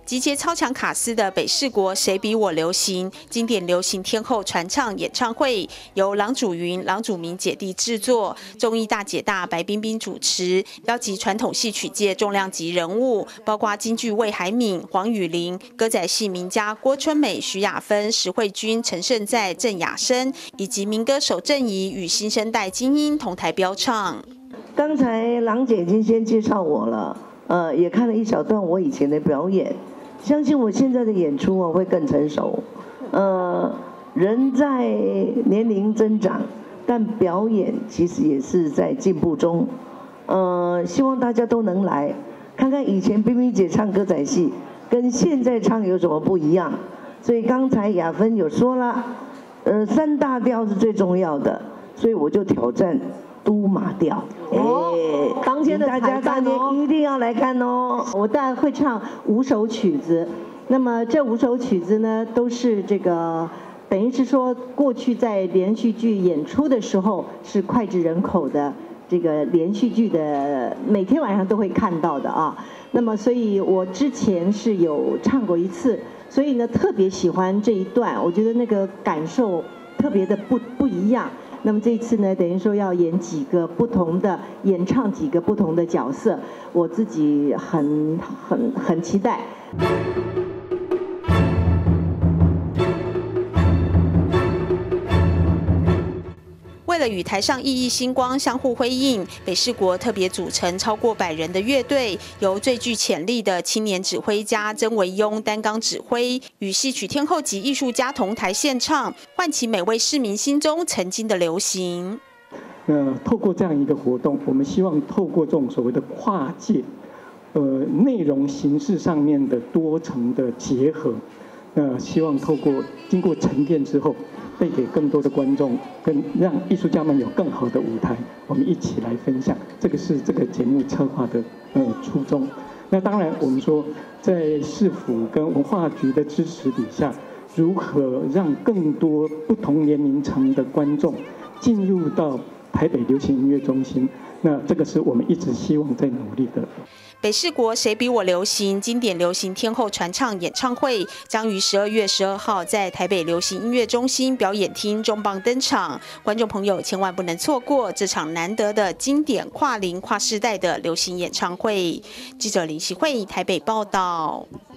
集结超强卡司的北市国谁比我流行经典流行天后传唱演唱会，由郎祖筠、郎祖珉姐弟制作，综艺大姐大白冰冰主持，邀集传统戏曲界重量级人物，包括京剧魏海敏、黄雨玲，歌仔戏名家郭春美、徐雅芬、石慧君、陈胜在、郑雅生，以及民歌手郑怡与新生代精英同台飙唱。 刚才郎姐已经先介绍我了，也看了一小段我以前的表演。相信我现在的演出会更成熟。人在年龄增长，但表演其实也是在进步中。希望大家都能来看看以前冰冰姐唱歌仔戏跟现在唱有什么不一样。所以刚才雅芬有说了，3大调是最重要的，所以我就挑战都马调。 当天的大家当天一定要来看哦。 我当然会唱5首曲子，那么这5首曲子呢，都是这个等于是说过去在连续剧演出的时候是脍炙人口的这个连续剧的，每天晚上都会看到的啊。那么所以我之前是有唱过一次，所以呢特别喜欢这一段，我觉得那个感受特别的不一样。那么这一次呢，等于说要演几个不同的，演唱几个不同的角色，我自己很期待。 为了与台上熠熠星光相互辉映，北市国特别组成超过100人的乐队，由最具潜力的青年指挥家曾维庸担纲指挥，与戏曲天后级艺术家同台献唱，唤起每位市民心中曾经的流行。 透过这样一个活动，我们希望透过这种所谓的跨界，内容形式上面的多层的结合，希望透过经过沉淀之后，带给更多的观众，让艺术家们有更好的舞台，我们一起来分享。这个是这个节目策划的初衷。那当然，我们说在市府跟文化局的支持底下，如何让更多不同年龄层的观众进入到台北流行音乐中心，那这个是我们一直希望在努力的。 北市国谁比我流行经典流行天后传唱演唱会将于12月12号在台北流行音乐中心表演厅重磅登场，观众朋友千万不能错过这场难得的经典跨龄跨世代的流行演唱会。记者林希慧台北报道。